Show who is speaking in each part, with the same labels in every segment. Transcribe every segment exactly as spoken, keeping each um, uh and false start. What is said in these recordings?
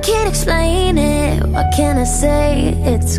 Speaker 1: can't explain it. What can I say? It's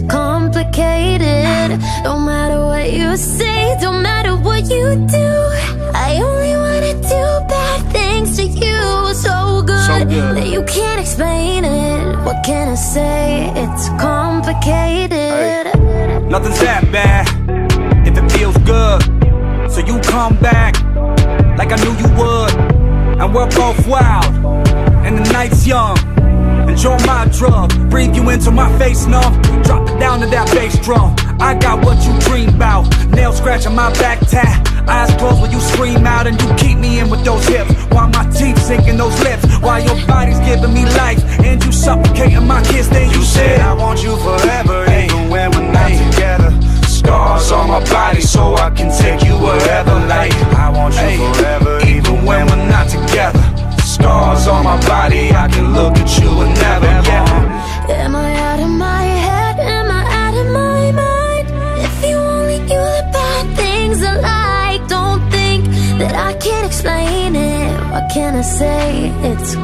Speaker 1: complicated. No matter what you say, don't matter what you do, I only wanna do bad things to you. So good, so good that you can't explain it. What can I say? It's complicated.
Speaker 2: Hey, nothing's that bad if it feels good. So you come back like I knew you would. And we're both wild and the night's young. Enjoy my drug, breathe you into my face numb. Drop it down to that bass drum. I got what you dream about. Nail scratch on my back tat. Eyes closed when you scream out, and you keep me in with those hips, while my teeth sink in those lips, while your body's giving me life, and you suffocating my kiss. Then you, you said I want you forever, hey, even when we're not hey. together. Scars on my body so I can take you wherever. Like I want you hey. forever, even when we're not together. Scars on my body, I can look at you and never, yeah.
Speaker 1: Am I out of my head? Am I out of my mind? If you only knew the bad things I like. Don't think that I can't explain it. What can I say? It's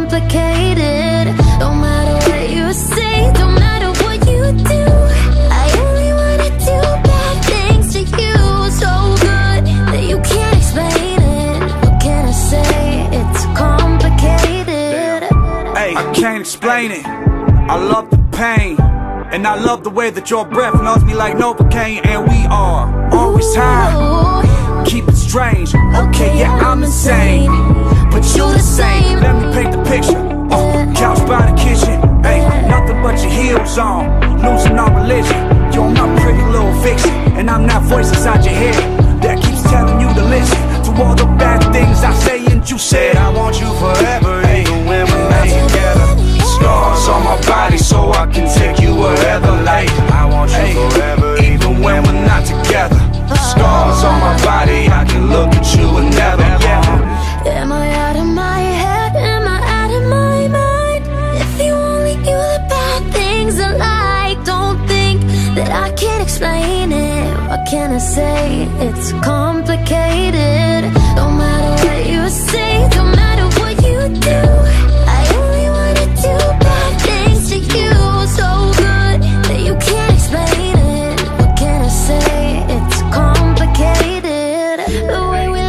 Speaker 1: complicated. No matter what you say, don't matter what you do, I only wanna do bad things to you. So good that you can't explain it. What can I say? It's complicated.
Speaker 2: Hey, I can't explain it. I love the pain, and I love the way that your breath numbs me like Novocaine. And we are always high, keep it strange. Okay, yeah, I'm insane, but you the same. Let me paint the picture. uh, Couch by the kitchen, hey, nothing but your heels on, losing all religion. You're my pretty little fiction, and I'm that voice inside your head that keeps telling you to listen to all the bad things I say. And you said I want you forever, even when we're not together. Scars on my body so I can take you wherever. Like I want you hey, forever, even when we're not together. Scars on my body, I can look at you and never, yeah.
Speaker 1: Am I out of my head? Am I out of my mind? If you only knew the bad things I like. Don't think that I can't explain it. What can I say? It's complicated. No matter what you say, don't matter what you do, I only wanna do bad things to you. So good that you can't explain it. What can I say? It's complicated. The way we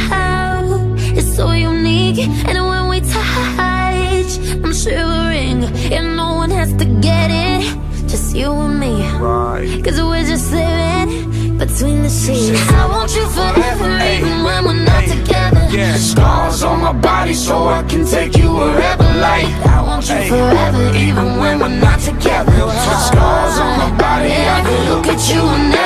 Speaker 1: laugh is so unique, and when we touch, I'm shivering. And no one has to get it, just you and me,
Speaker 2: right.
Speaker 1: Cause we're just living between the sheets. I want you forever, hey, even when we're not hey, together.
Speaker 2: Yeah, scars on my body so I can take you wherever. Like
Speaker 1: I want you hey, forever, even when we're not together.
Speaker 2: Scars on my body, I can look at you and